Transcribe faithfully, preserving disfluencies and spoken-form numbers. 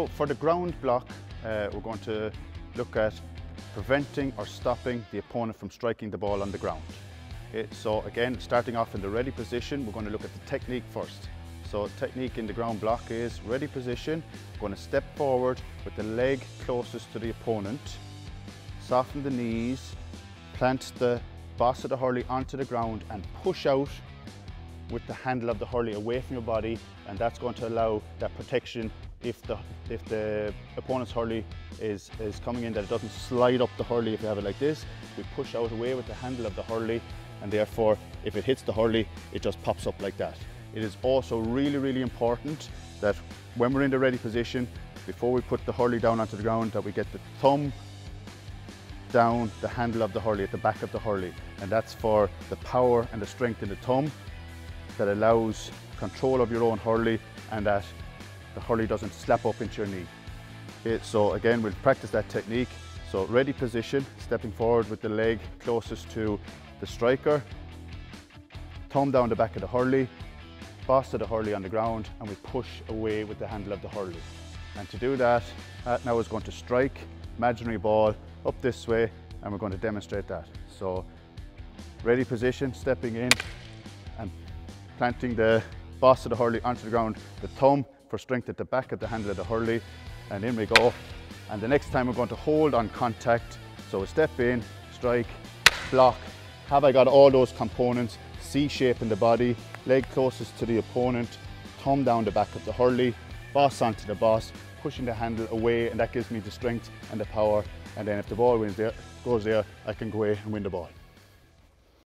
So for the ground block, uh, we're going to look at preventing or stopping the opponent from striking the ball on the ground. Okay, so again, starting off in the ready position, we're going to look at the technique first. So technique in the ground block is ready position, we're going to step forward with the leg closest to the opponent, soften the knees, plant the boss of the hurley onto the ground and push out with the handle of the hurley away from your body, and that's going to allow that protection if the if the opponent's hurley is, is coming in, that it doesn't slide up the hurley. If you have it like this, we push out away with the handle of the hurley, and therefore if it hits the hurley, it just pops up like that. It is also really, really important that when we're in the ready position, before we put the hurley down onto the ground, that we get the thumb down the handle of the hurley, at the back of the hurley. And that's for the power and the strength in the thumb that allows control of your own hurley, and that the hurley doesn't slap up into your knee. Okay, so again, we'll practice that technique. So ready position, stepping forward with the leg closest to the striker, thumb down the back of the hurley, boss of the hurley on the ground, and we push away with the handle of the hurley. And to do that, that now is going to strike imaginary ball up this way, and we're going to demonstrate that. So ready position, stepping in and planting the boss of the hurley onto the ground, the thumb for strength at the back of the handle of the hurley, and in we go. And the next time we're going to hold on contact, so we step in, strike, block. Have I got all those components? C shape in the body, leg closest to the opponent, thumb down the back of the hurley, boss onto the boss, pushing the handle away, and that gives me the strength and the power. And then if the ball wins there, goes there, I can go away and win the ball.